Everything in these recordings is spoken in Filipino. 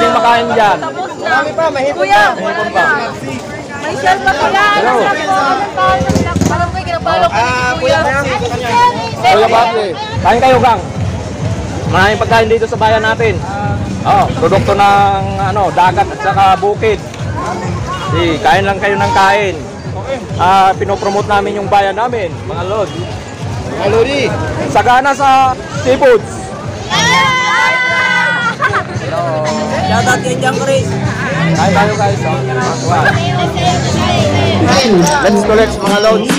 piling makain dyan? Marami pa, mahipon Kuya, pa. Mahipon pa. may shell pa kuya. Hello. Parang ko, kinapalo ko ni Kuya, kuya. Kuya Bati, kain kayo gang. Maraming pagkain dito sa bayan natin. Produkto ng dagat at saka bukid. Kain lang kayo ng kain. Pinopromote namin yung bayan namin, mga lord. Mga Lodi. Sagana sa seafoods. Shout out kay Jang Chris. Kain tayo guys. Let's collect mga lords.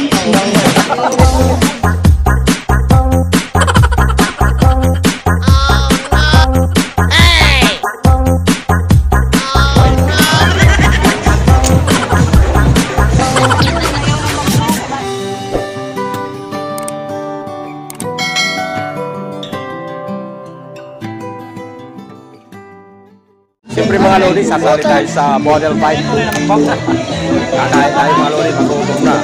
Siyempre mga lodi, sasali tayo sa model fight. Kakain tayo mga lodi, mag-uubos na.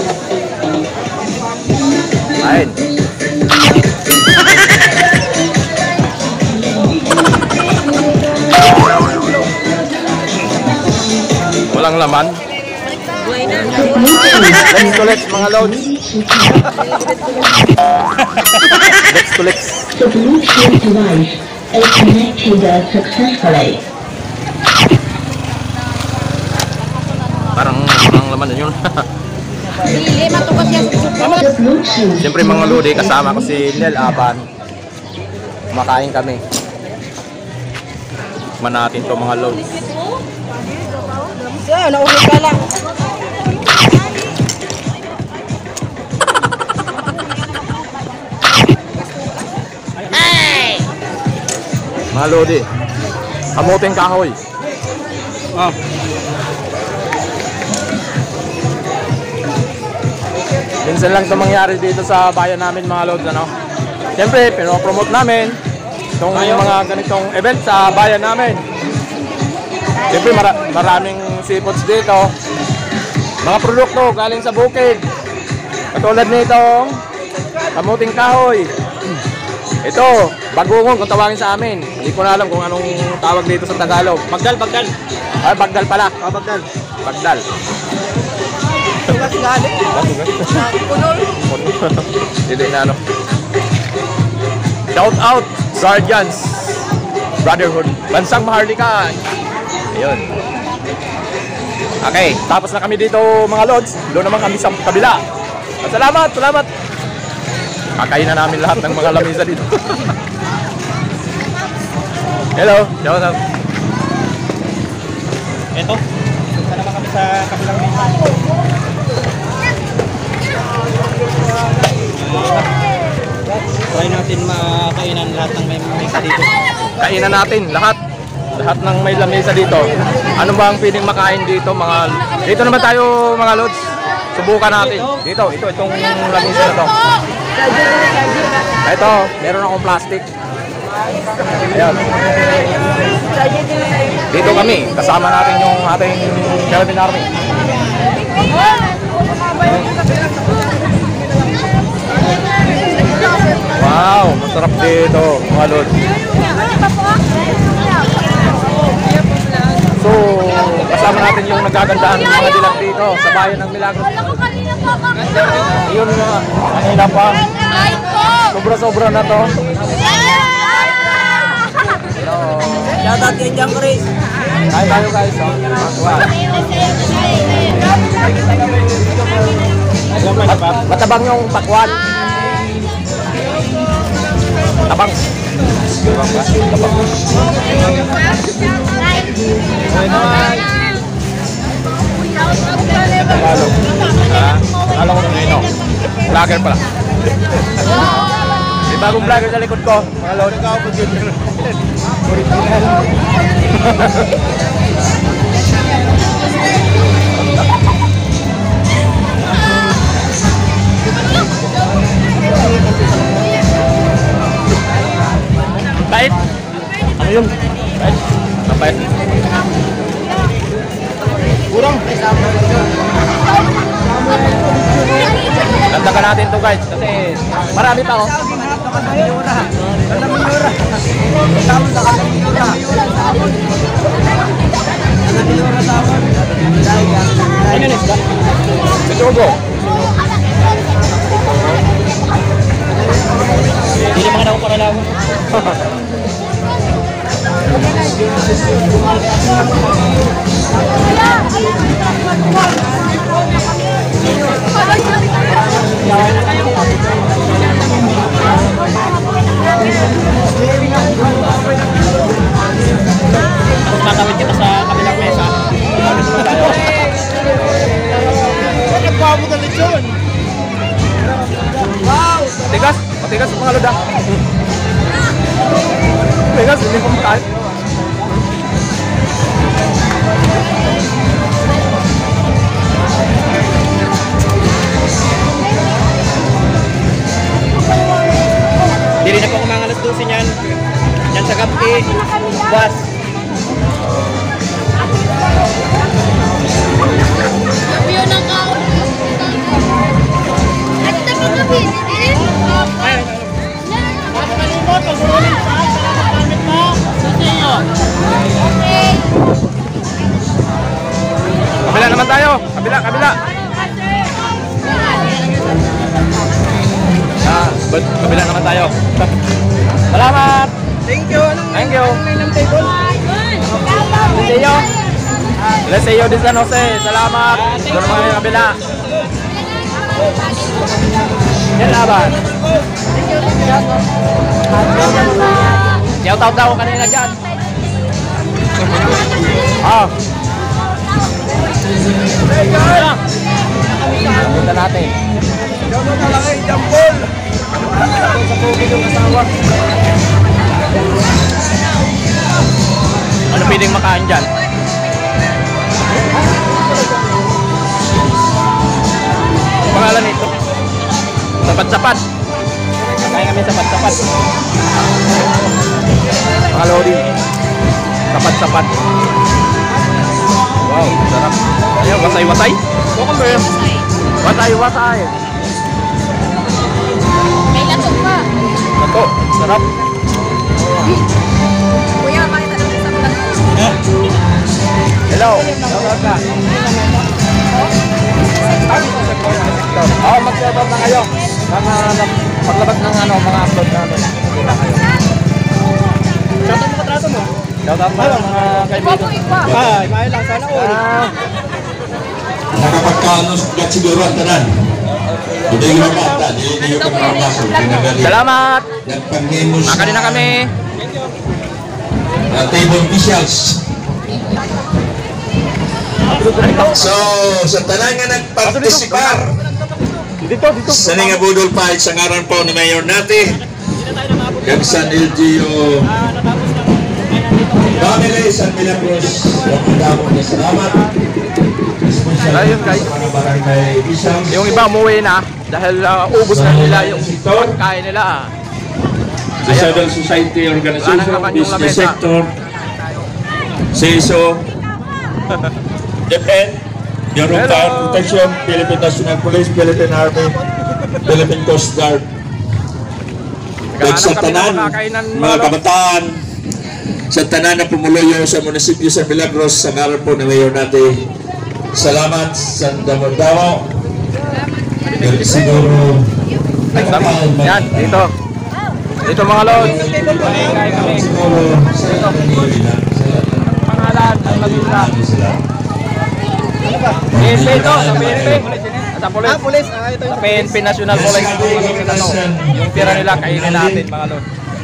Kain. Walang laman. Let's to let's mga lodi. Let's to let's. The Bluetooth device is connected successfully. Parang laman na yun. Hindi, matukas yan sa suko. The Bluetooth Siyempre mga lodi, kasama ko si Nel Aban. Kumakain kami. Tikman natin to mga lodi. Naulit ka lang. Mga lodi, kamuting kahoy. Minsan lang ito mangyari dito sa bayan namin mga lodi, Siyempre, pinopromote namin itong mga ganitong event sa bayan namin. Siyempre, maraming seafoods dito. Mga produkto galing sa bukid. Katulad nitong kamuting kahoy. Ito, bagungon kung tawagin sa amin. Hindi ko na alam kung anong tawag dito sa Tagalog. Bagdal. Bagdal pala. Bagdal. Bagdal. Tugas galit. Punol. Hindi na Shout out, Sergeants, Brotherhood, Bansang Maharlika. Ayun. Okay, tapos na kami dito mga lords. Doon naman kami sa kabila. Salamat. Kakain na namin lahat ng mga lamisa dito. Hello, shout out. Ito. Punta naman kami sa kabilang mesa. Try natin makainan lahat ng may mesa dito. Kainan natin lahat ng may lamesa dito. Ano ba ang piling makain dito dito naman tayo mga lods. Subukan natin. Itong lamesa na to. Ito, meron akong plastic. Ayan. Dito kami, kasama natin yung ating Philippine Army. Wow, masarap dito mga lods. So, kasama natin yung nagagandahan ng mga dilag dito sa bayan ng Milagros. Yun nga, kanina pa. Sobra-sobra na to. Shout out kay Jang Chris. Kain tayo guys. Matabang yung pakwan. Tabang. Tabang. Alam ko nino. Vlogger pala. May bagong vlogger sa likod ko. Mga lord. Bait. Ano yun? Bait. Bait. Kurang. Landagan natin to guys kasi marami pa oh. Bisugo. Hindi naman ako para lang. Tapos tatawid kita sa kabilang mesa. Nagpapot ang lechon. Wow! Matigas! Matigas mga loda. Matigas, hindi ko makain. Hindi rin ako kumangalas doon yan. Yan sa gabi. Buwas. Yun ang kaon. At tabi na pinili. Okay. Kabila naman tayo. Kabila, kabila. Kabila naman tayo. Salamat. Thank you. Thank you. Ng table. Sa'yo. Let's say you din San Jose. Salamat. Doon naman yung kabila. Yan laban. Shout out daw kanina dyan. Punta natin. Ano pwedeng makain dyan? Pangalan nito? Sapat-sapat. Kaya kami sapat-sapat. Mga lodi. Sapat-sapat. Wow, sarap. Ayan, wasay-wasay. Wasay-wasay. May latok pa. Ito, sarap. Kuya, makita naman sa vlog. Hello. Shoutout ka. Mag-shoutout na kayo. Paglabas ng mga upload namin. Kita kayo. Shoutout mo katrato mo. Shoutout mo mga kaibigan. Ay, mahal lang. Sana all. Nakapagkanos kat siguro ang tanan. Hindi ko mapata, hindi ko kapapasok. Salamat. Nagpanghimos Makain na kami. Table officials. So, sa tanan nga nagpartisipar Dito. sa nga budol pa sa ngaran po ni Mayor natin kag San LGU Family San Milagros. Damo na salamat. Ayun, guys. Barangay Bisang. Yung iba umuwi na dahil ubos na nila yung pagkain nila. The Civil Society Organization, Wala nang Business lamesa. Sector, CISO, DepEd, Bureau of Fire Protection, Philippine National Police, Philippine Army, Philippine Coast Guard. At sa tanan, mga kabataan, sa tanan na pumuluyo sa munisipyo sa Milagros, sa ngaran po ng mayor natin, salamat sa Damodao. Siguro, Yan, dito. Dito mga lods. Kain kami. Pangalan ng Laguna. PNP ito, sa PNP. Sa police. Police. Ito Sa PNP National Police. Yung tira nila, kainin natin mga lods.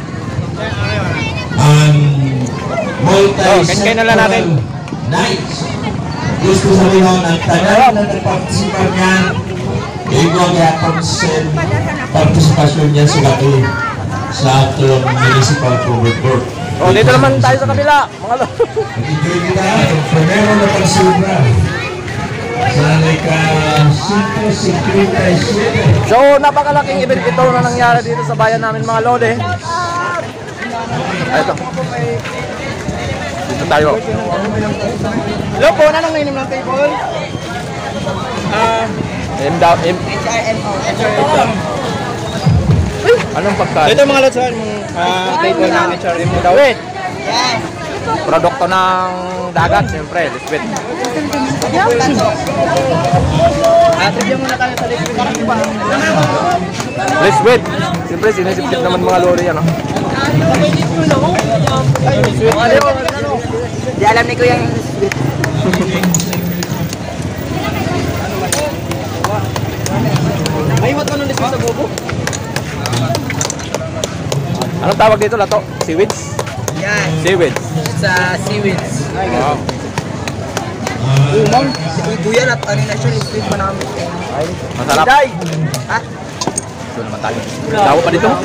Kain na lang natin. Nice. Gusto sabihin ng tagal na nagpartisipan niya. Ikaw niya partisipasyon niya sa laki sa atong municipal public work. Oh, dito naman tayo sa kabila, mga lods. Enjoy kita ang primero na pagsubra. Sana ka 5:57. So, napakalaking event ito na nangyari dito sa bayan namin mga lode. Ito. Dito tayo. Hello po, nanong nainom ng table? Anong pagkain? Ito mga lods, table ng HRM mo daw. Wait! Produkto ng dagat, siyempre, lisbit. Trivia muna tayo sa liquid. Let's wait. Siyempre, sinisip-sip naman mga lori yan. Di alam ni Kuya yung may iwat mo nung lisbon sa bubo? Anong tawag dito, Lato? Seaweeds? Yan. Seaweeds. Sa seaweeds. Wow. Ma'am, si Kuya na ano na siya, street pa namin. Masarap. Ha? Ito naman tayo. Dawa pa dito.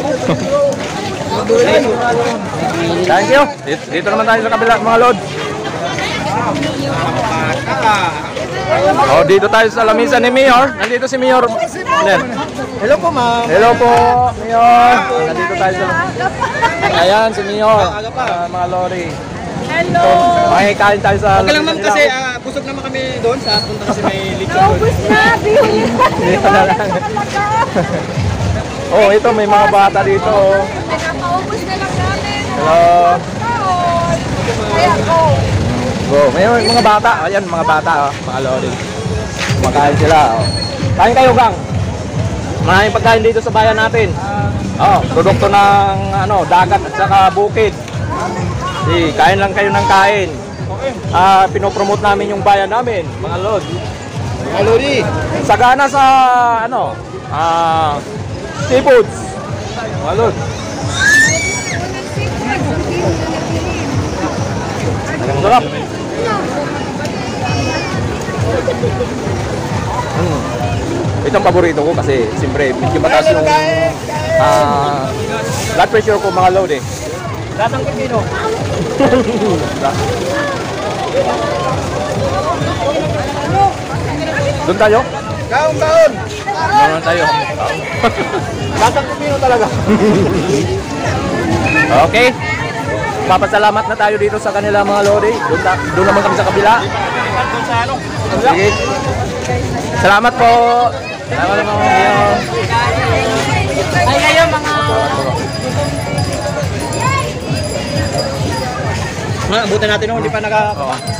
Thank you. Dito naman tayo sa kabila, mga lord. Oh, dito tayo sa lamisa ni Mayor. Nandito si Mayor. Hello po, ma'am. Hello po, Mayor. Nandito tayo sa... Ayan, si Mayor. Mga lori. Hello! Makikain tayo sa... Okay lang, ma'am, kasi busog naman kami doon sa punta kasi may lechon doon. Naubos na! Bihuli pa! Dito na lang. Oh, ito may mga bata dito. Nakaubos na lang namin. Hello. Kaya go! Go. May mga bata. Ayan, mga bata. Oh. Mga lori. Kumakain sila. Oh. Kain kayo, gang. Maraming pagkain dito sa bayan natin. Oh, produkto ng dagat at saka bukid. Kain lang kayo ng kain. Pinopromote namin yung bayan namin, mga lord. Mga lodi. Sagana sa seafoods. Mga lord. Sarap. Ito ang paborito ko kasi siyempre medyo mataas yung blood pressure ko, mga lord eh. Datang pipino. Doon tayo? Kaon. Doon tayo. Datang pipino talaga. Okay. Papasalamat na tayo dito sa kanila, mga lodi. Doon naman kami sa kabila. Sige. Salamat po. Salamat po. Ay, kayo mga... Abutan natin nung hindi pa naka...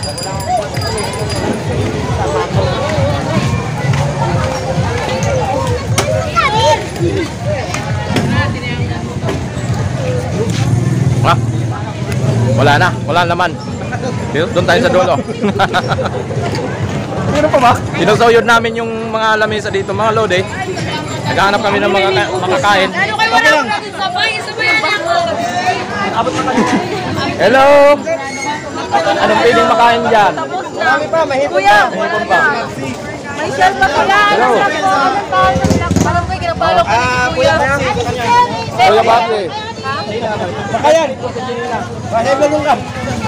Wala naman. Doon tayo sa dulo. Ano pa ba? Sinusuyod namin yung mga lamesa dito, mga lodi. Naghahanap kami ng mga makakain. Ano kayo wala ko natin sabay? Sabay lang! Hello! Anong pwedeng makain dyan? Marami pa, mahipon Kuya! pa. Mahipon pa. May shell pa pala! Hello. Parang kayo kinapalo ko ni Kuya, Kuya. Kuya Bakit? Ayan. Mahipon ka.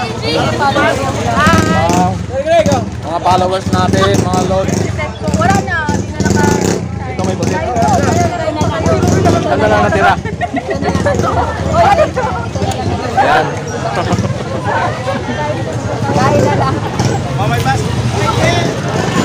Mga followers natin, mga lord. Wala na! Hindi na naka... Ito may busit. Saan na lang natira? Ayan. Dahil na lang. Mamay pas.